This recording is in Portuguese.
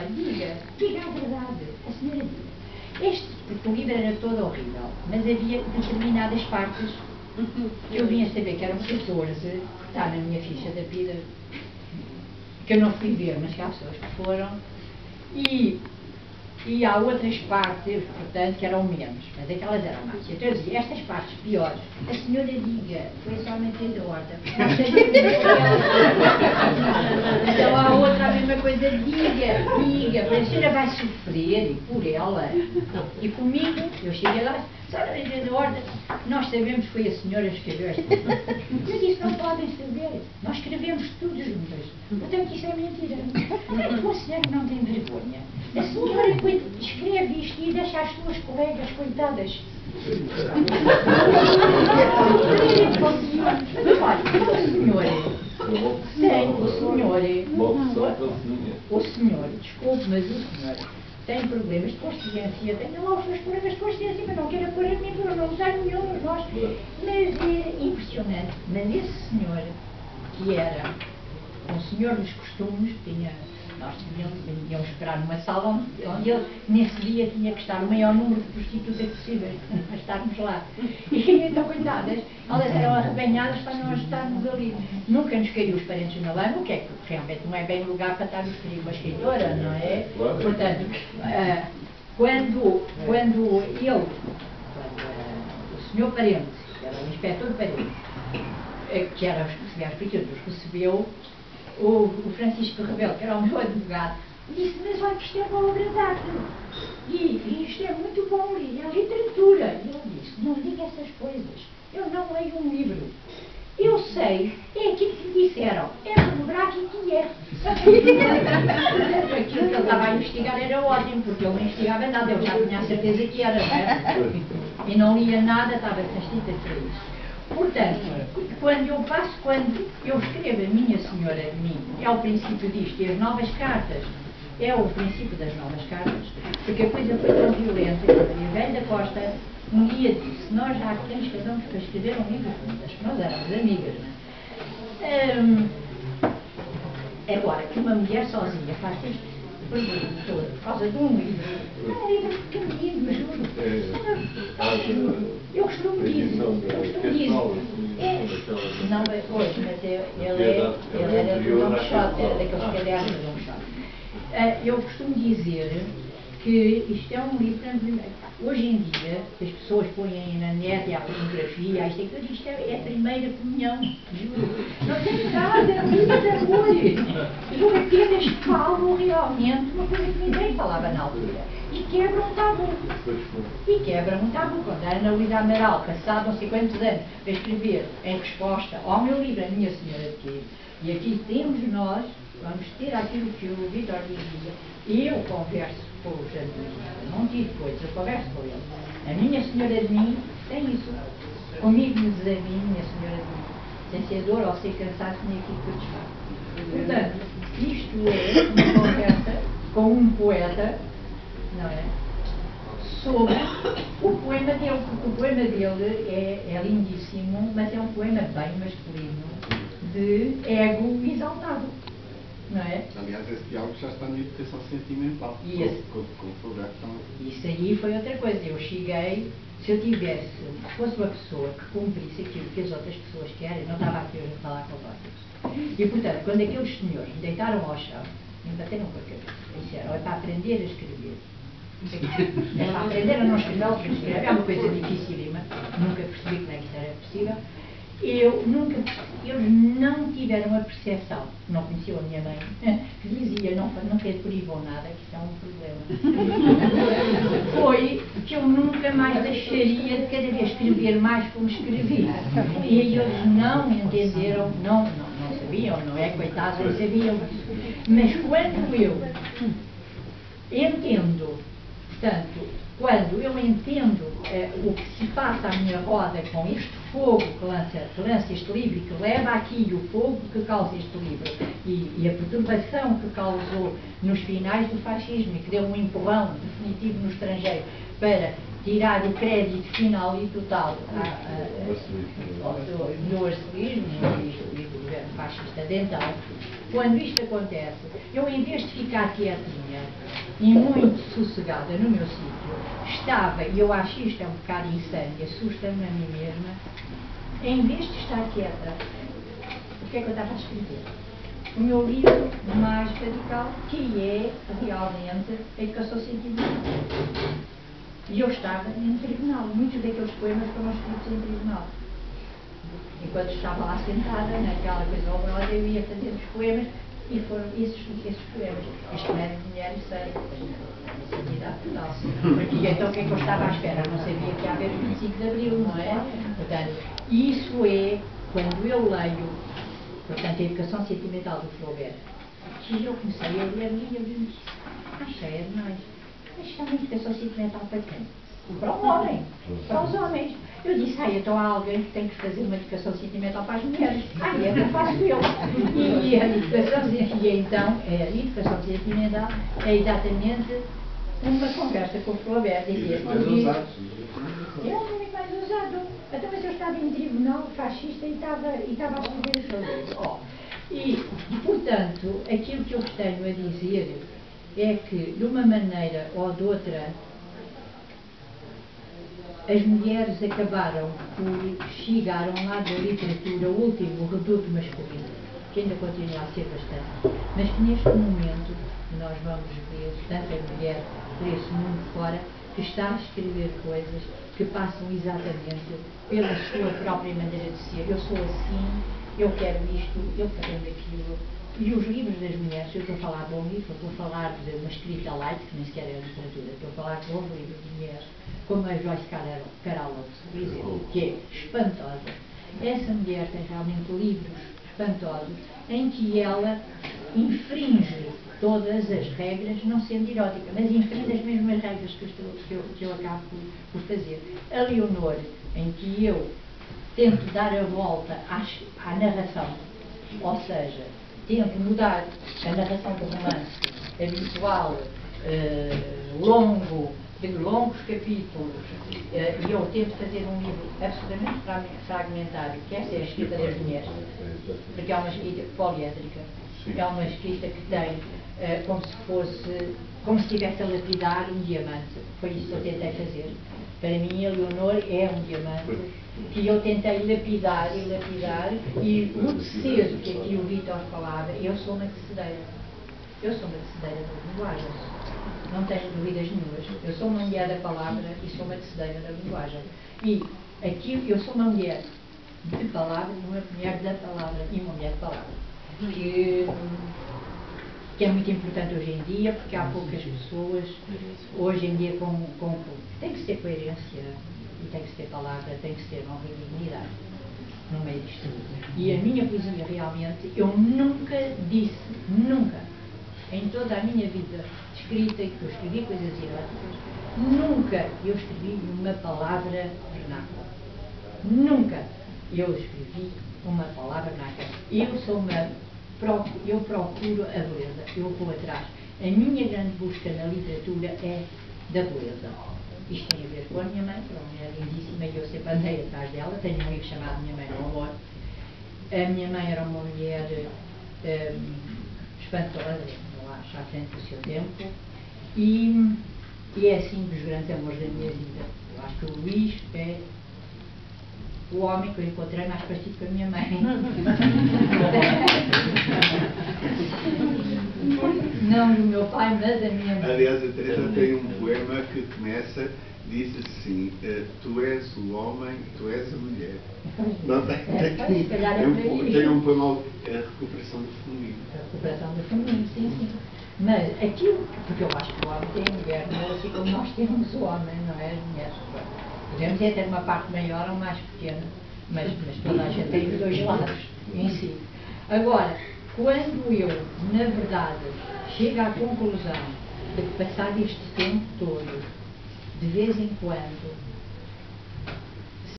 olha, diga a verdade, a senhora diga. Porque o livro era todo horrível, mas havia determinadas partes que eu vinha a saber que eram 14, que está na minha ficha da vida, que eu não fui ver, mas que há pessoas que foram, e há outras partes, portanto, que eram menos, mas aquelas eram mais. Então eu dizia, estas partes piores, a senhora diga, foi somente a ordem. Então há outra, a mesma coisa, diga, porque a senhora vai sofrer por ela. E comigo, eu cheguei lá, senhora da ordem, nós sabemos que foi a senhora que escreveu esta. Eu disse, não podem saber, nós escrevemos tudo juntas, portanto isso é mentira. É a senhora não tem vergonha. A senhora escreve isto e deixa as suas colegas coitadas. O senhor, desculpe, mas o senhor tem problemas de consciência, tem lá os seus problemas de consciência, mas não queira pôr a mim, porque não usar nenhum, nós. Mas é impressionante. Mas esse senhor, que era um senhor dos costumes, nós tínhamos esperar numa sala onde ele, nesse dia, tinha que estar o maior número de prostitutas possíveis para estarmos lá. E então, coitadas, elas eram arrebanhadas para nós estarmos ali. Nunca nos caiu os parentes na lama, o que é que realmente não é bem o lugar para estarmos com uma escritora, não é? Portanto, quando o senhor Parente, que era o inspetor Parente, que era os escritores, recebeu o Francisco Rebelo, que era o meu advogado, disse, mas olha que isto é uma obra de arte e isto é muito bom, e é literatura. E ele disse, não diga essas coisas, eu não leio um livro, eu sei, é aquilo que me disseram, é pornográfico e é. Aquilo que ele estava a investigar era ótimo, porque ele não investigava nada, eu já tinha a certeza que era, não é? E não lia nada, estava bastante para isso. Portanto, quando eu escrevo a Minha Senhora de Mim, é o princípio disto, e as novas cartas, é o princípio das novas cartas, porque a coisa foi tão violenta que a Maria Velha da Costa um dia disse, nós já aqui nos casamos para escrever um livro juntas, nós éramos amigas, não é? Agora, que uma mulher sozinha faz isto, por causa de um livro. É um livro pequenino, juro. Eu costumo dizer. Não, pois, mas ele era do Dom Quixote, era daqueles cadernos do Dom Quixote. Eu costumo dizer que isto é um livro. Hoje em dia, as pessoas põem na net e a pornografia, isto é a primeira comunhão, juro. Não tem nada, muito de amor. Eu apenas falo realmente uma coisa que ninguém falava na altura. E quebra um tabu. Quando a Ana Luísa Amaral, passado não sei quantos anos, a escrever em resposta ao meu livro, A Minha Senhora de Quê, e aqui temos nós, vamos ter aquilo que o Vítor dizia, e eu converso com o Jandir, não tive coisas, eu converso com ele. A Minha Senhora de Mim tem isso. Comigo me diz a mim, Minha Senhora de Mim, sem ser dor ou ser cansado, tinha aquilo que eu desfaço. Portanto, isto é uma conversa com um poeta, não é? Sobre o poema dele, porque o poema dele é lindíssimo, mas é um poema bem masculino, de ego exaltado. Não é? Aliás, esse diálogo já está na educação sentimental. Isso aí foi outra coisa. Eu cheguei, se eu tivesse, se fosse uma pessoa que cumprisse aquilo que as outras pessoas querem, não estava aqui hoje a falar com vocês. E portanto, quando aqueles senhores me deitaram ao chão, me bateram com a cabeça, disseram, é para aprender a escrever. É para aprender a não escrever, porque escrever é uma coisa dificílima, nunca percebi como é que isso era possível. Eles não tiveram a percepção, não conheciam a minha mãe, que dizia, não proíbam nada, que isso é um problema. Foi que eu nunca mais deixaria de cada vez escrever mais como escrevi. E eles não entenderam, não sabiam, não é? Coitados, não sabiam isso. Mas quando eu entendo, portanto, quando eu entendo o que se passa à minha roda com este fogo que lança este livro e que leva aqui o fogo que causa este livro e a perturbação que causou nos finais do fascismo e que deu um empurrão definitivo no estrangeiro para tirar o crédito final e total do arcelismo e do governo fascista de então, quando isto acontece, eu em vez de ficar quietinha e muito sossegada no meu sítio, estava, e eu acho isto é um bocado insano, assusta-me a mim mesma, em vez de estar quieta, o que é que eu estava a escrever? O meu livro mais radical, que é realmente a educação sentimental. E eu estava em tribunal. Muitos daqueles poemas foram escritos em tribunal. Enquanto estava lá sentada, naquela coisa horrorosa, eu ia fazendo os poemas e foram esses poemas. Isto não é de mulher e sei, a santidade total. Porque então o que é que eu estava à espera? Eu não sabia que ia haver o 25 de Abril, não é? Portanto, isso é, quando eu leio, portanto, a educação sentimental do Flaubert, que eu comecei a ler e eu disse, achei é demais. Mas isto é uma educação sentimental para quem? Para o homem, para os homens. Eu disse, então há alguém que tem que fazer uma educação sentimental para as mulheres. Então faço eu. E a educação sentimental é exatamente uma conversa com o Flaubert. E mais usados. É um muito mais usado. Então, mas eu estava em tribunal fascista e estava a escrever os livros. E, portanto, aquilo que eu tenho a dizer é que, de uma maneira ou de outra, as mulheres acabaram por chegar a um lado da literatura, o último reduto masculino, que ainda continua a ser bastante, mas que neste momento nós vamos ver tanta mulher por esse mundo fora que está a escrever coisas que passam exatamente pela sua própria maneira de ser. Eu sou assim, eu quero isto, eu quero aquilo. E os livros das mulheres, eu estou a falar de um livro, eu estou a falar de uma escrita light, que nem sequer é literatura, estou a falar de bons livros de mulheres, como a Joyce Carol Oates, por exemplo, que é espantosa. Essa mulher tem realmente livros espantosos, em que ela infringe todas as regras, não sendo erótica, mas infringe as mesmas regras que eu acabo por fazer. A Leonor, em que eu tento dar a volta à narração, ou seja, tento mudar a narração do romance habitual, longo, de longos capítulos, e eu tento fazer um livro absolutamente fragmentário, que essa é a escrita das mulheres, porque é uma escrita poliédrica, é uma escrita que tem como se estivesse a lapidar um diamante. Foi isso que eu tentei fazer. Para mim, a Leonor é um diamante que eu tentei lapidar, e o tecido que aqui o Vítor falava, eu sou uma tecedeira. Eu sou uma tecedeira das linguagens. Não tenho dúvidas nenhumas. Eu sou uma mulher da palavra e sou uma tecedeira da linguagem. E aqui eu sou uma mulher de palavra, uma mulher da palavra e uma mulher de palavra. Que é muito importante hoje em dia, porque há poucas pessoas hoje em dia tem que se ter coerência, e tem que se ter palavra, tem que se ter honra e dignidade no meio disto tudo. E a minha poesia realmente, eu nunca disse, nunca, em toda a minha vida escrita, que eu escrevi coisas eróticas, nunca eu escrevi uma palavra vernácula. Nunca eu escrevi uma palavra vernácula. Eu procuro a beleza, eu vou atrás. A minha grande busca na literatura é da beleza. Isto tem a ver com a minha mãe, que é uma mulher lindíssima, e eu sempre andei atrás dela. Tenho um livro chamado Minha Mãe no Amor. A minha mãe era uma mulher espantosa, eu acho, à frente do seu tempo, e é assim dos grandes amores da minha vida. Eu acho que o Luís é o homem que eu encontrei mais parecido com a minha mãe. Não o meu pai, mas a minha mãe. Aliás, a Teresa tem um poema que começa, diz assim, tu és o homem, tu és a mulher. Não tem um poema, a recuperação do feminino. A recuperação do feminino, sim. Mas aquilo, porque eu acho que o homem tem a mulher, não é assim como nós temos o homem, não é? As mulheres. Podemos ter uma parte maior ou mais pequena, mas toda a gente tem os dois lados em si. Agora, quando eu, na verdade, chego à conclusão de que, passado este tempo todo, de vez em quando,